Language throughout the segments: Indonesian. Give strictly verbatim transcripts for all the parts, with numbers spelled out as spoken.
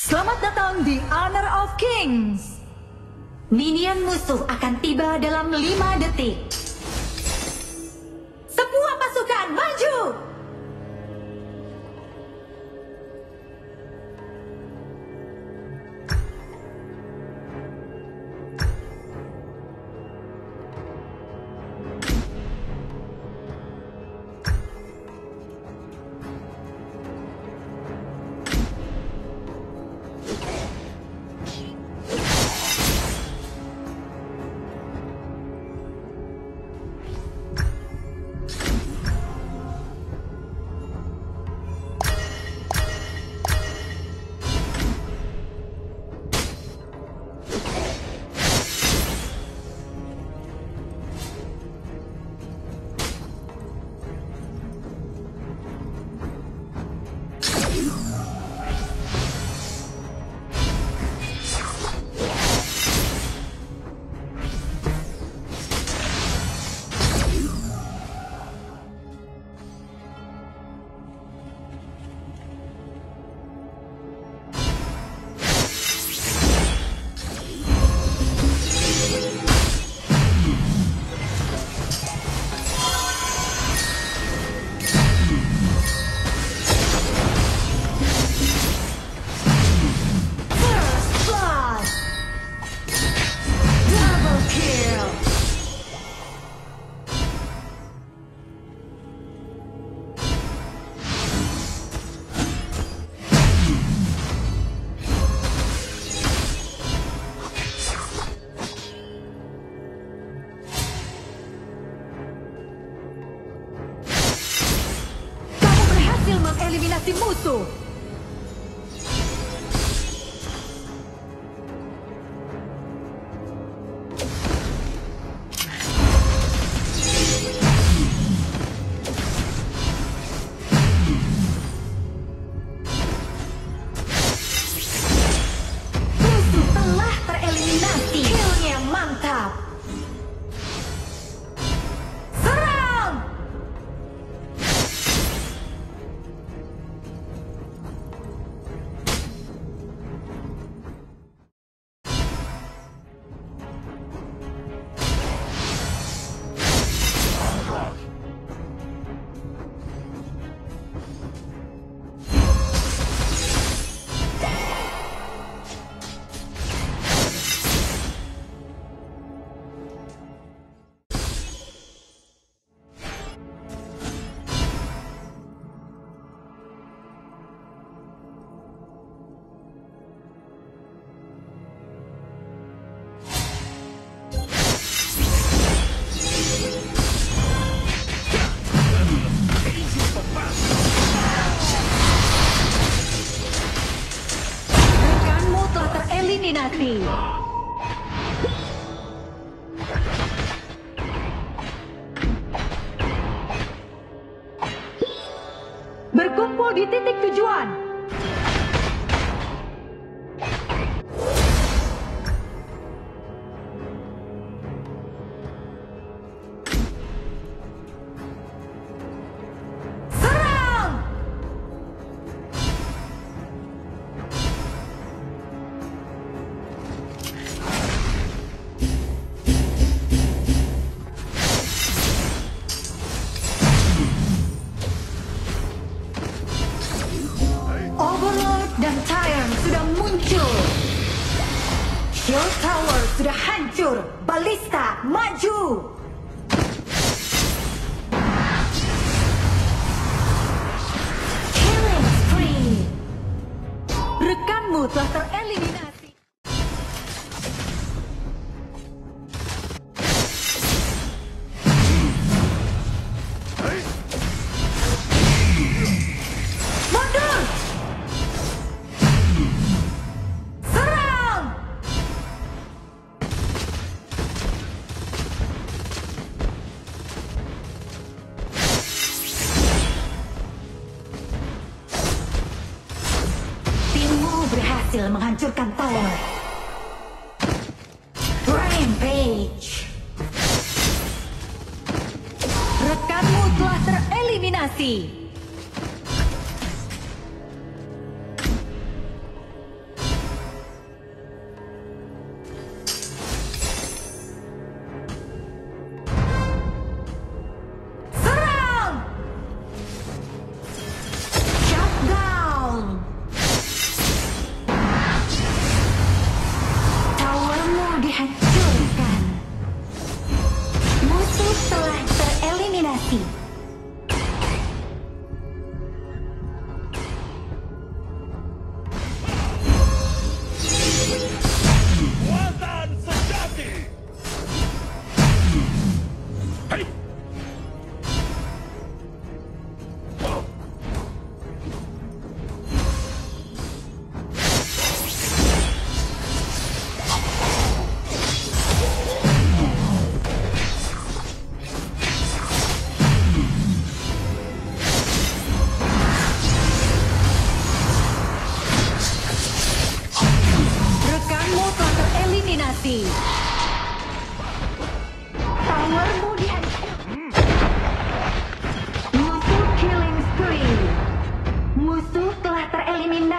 Selamat datang di Honor of Kings. Minion musuh akan tiba dalam lima detik. Semua pasukan maju! Eliminasi musuh. Musuh telah tereliminasi. Killnya mantap. Eliminasi. Berkumpul di titik tujuan. Shield Tower sudah hancur. Balista maju. Killing spree. Rekanmu telah tereliminasi. Berhasil menghancurkan tower. Rampage. Rekanmu telah tereliminasi.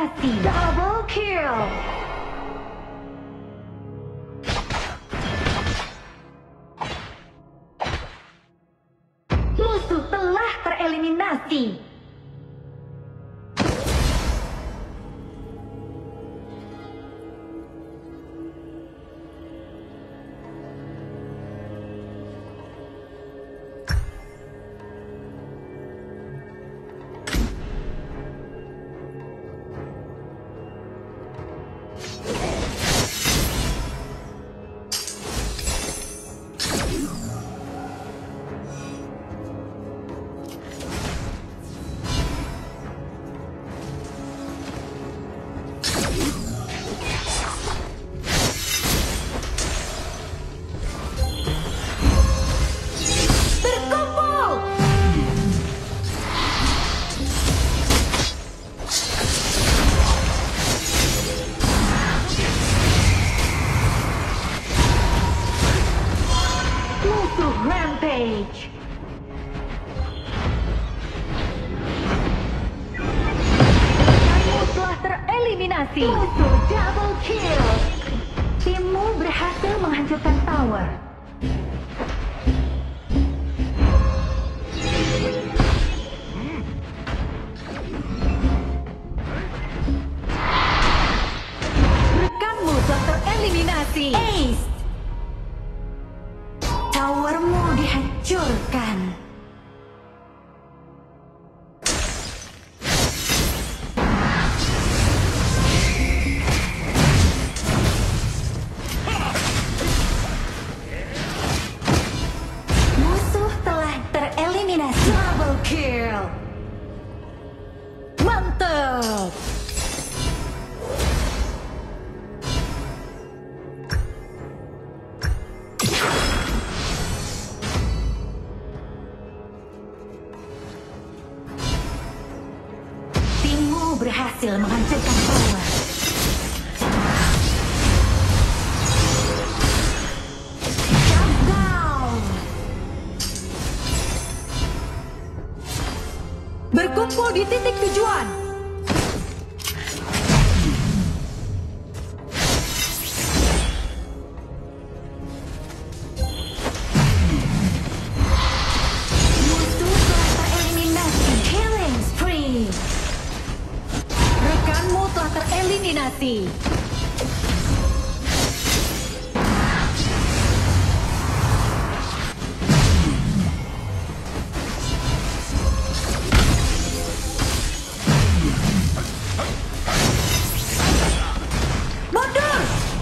eliminasi. Double kill. Musuh telah tereliminasi. Rampage. Kamu telah tereliminasi. Musuh double kill. Timmu berhasil menghancurkan tower. Rekanmu telah tereliminasi. Ace. Towermu dihancurkan. Musuh telah tereliminasi. Double kill. Mantap. Berhasil menghancurkan tower. Shut down. Berkumpul di titik tujuan. Musuh telah tereliminasi. Killing spree. Rekanmu telah tereliminasi. Mundur.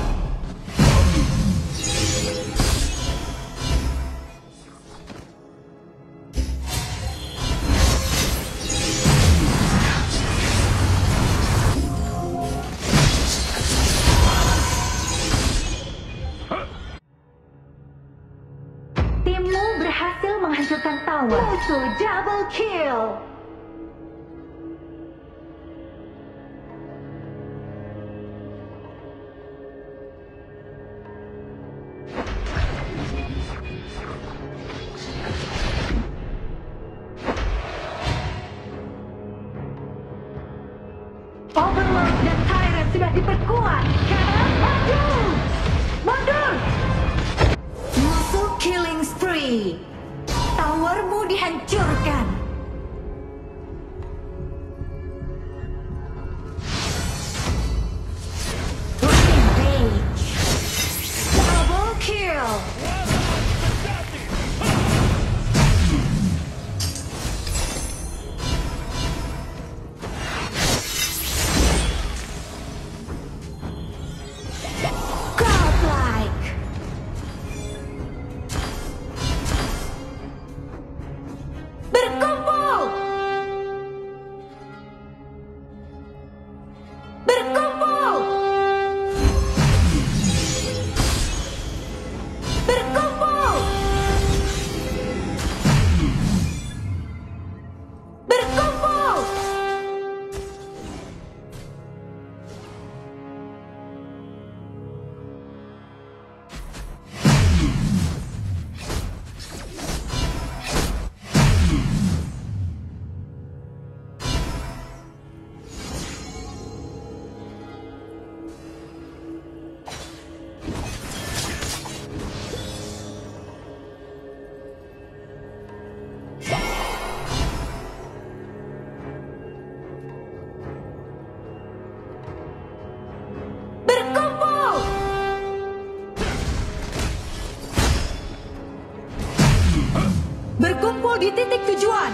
Timmu berhasil menghancurkan tower. Musuh double kill. Overlord dan Tyrant sudah diperkuat. Sekarang maju. Mundur. Musuh killing spree. Towermu dihancurkan. Rampage. Double kill. Godlike. Berkumpul. di titik tujuan.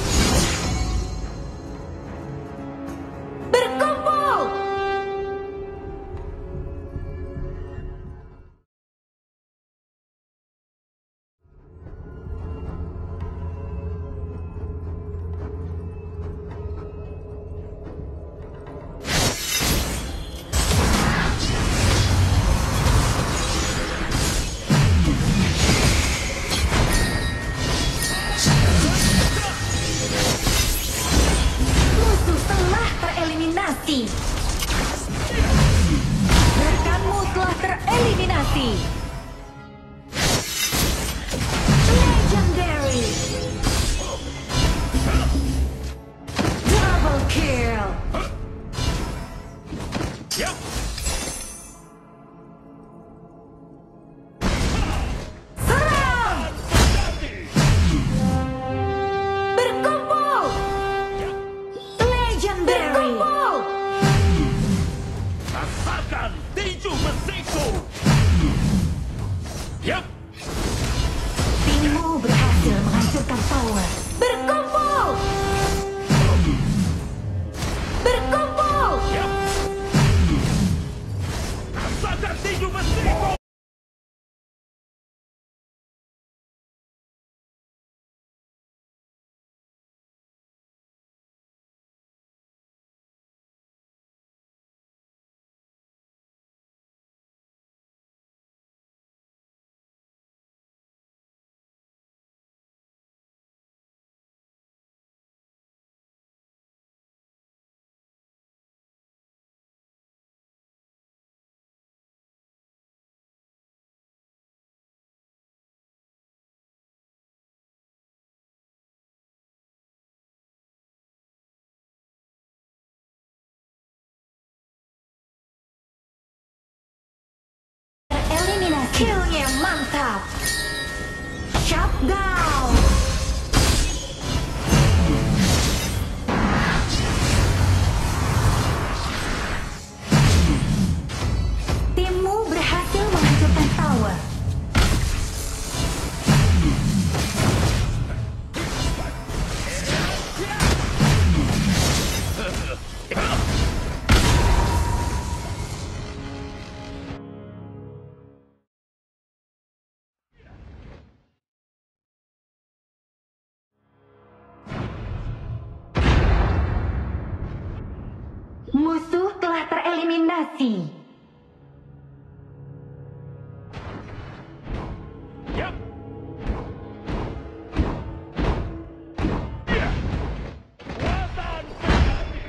Berkumpul. Musuh telah tereliminasi. Rekanmu telah tereliminasi. Legendary. Double kill. Serang. Berkumpul. Legendary. Berkumpul. Rasakan tinju besiku. Yap. Timmu berhasil menghancurkan tower. Berkumpul. Berkumpul. Yap. Rasakan tinju besiku. Eliminasi. Killnya mantap. Shutdown. Timmu berhasil menghancurkan tower. Musuh telah tereliminasi. Yap. Kekuatan sejati.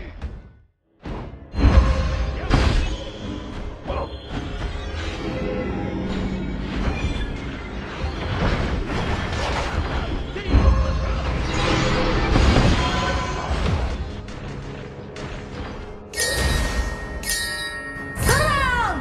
Yap. Oh. Tinju Serang.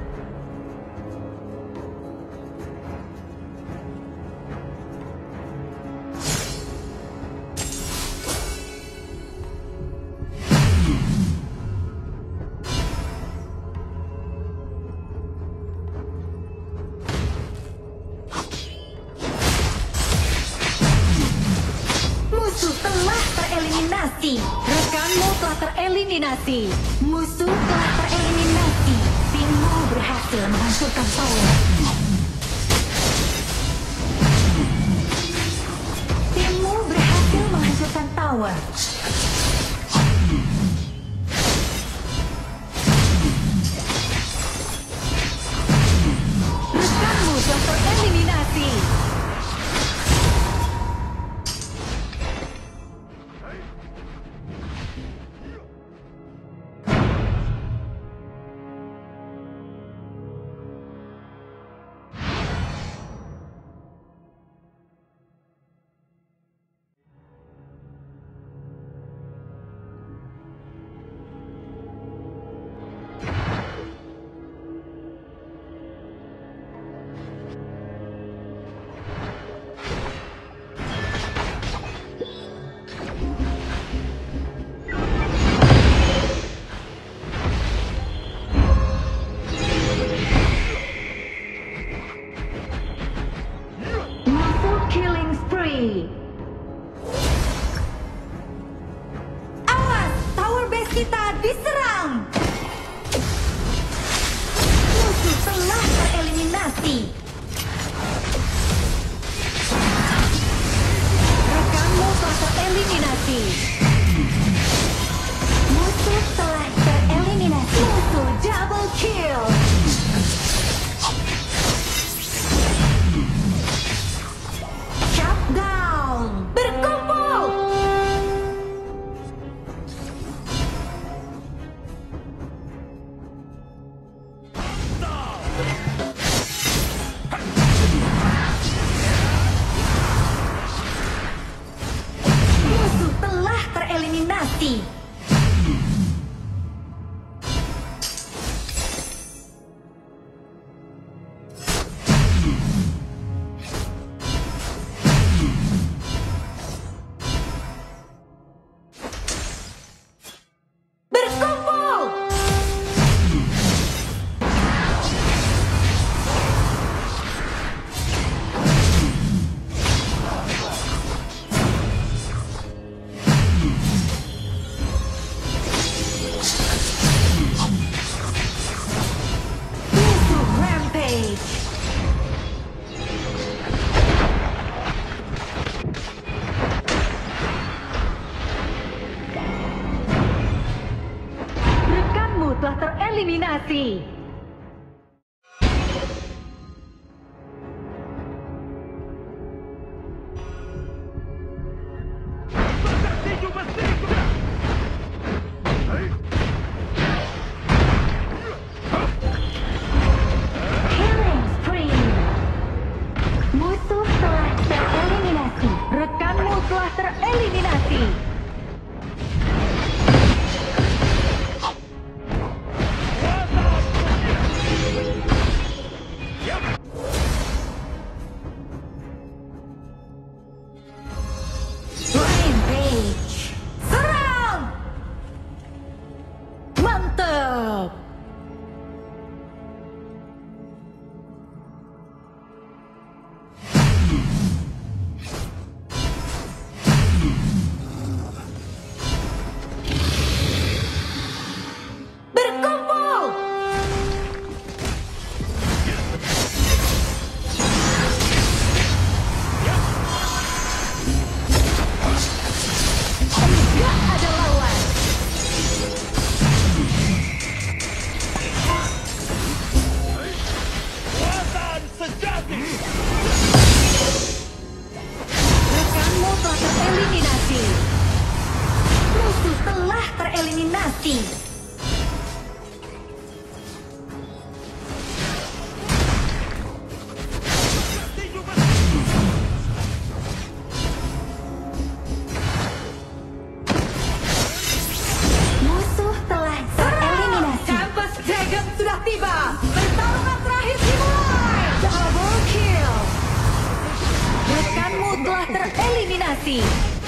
Musuh telah tereliminasi. Rekanmu telah tereliminasi. Musuh telah tereliminasi. Timmu berhasil menghancurkan tower. Timmu berhasil menghancurkan tower. Rekanmu telah tereliminasi. tereliminasi. Rekanmu telah tereliminasi. Musuh telah tereliminasi. Musuh double kill. Shutdown. Berkumpul. Musuh telah tereliminasi. Berkumpul. Musuh rampage. Rekanmu telah tereliminasi. Saudara tinju besiku! Hei! Killing spree. Musuh telah tereliminasi. Rekanmu telah tereliminasi. Yap! Rampage. Serang. Mantap. Berkumpul. Tidak ada lawan. Kekuatan sejati! Rekanmu telah tereliminasi. Musuh telah tereliminasi. Tinju besiku! Musuh telah tereliminasi. Tempest Dragon sudah tiba. Pertarungan terakhir dimulai. Double kill. Rekanmu telah tereliminasi.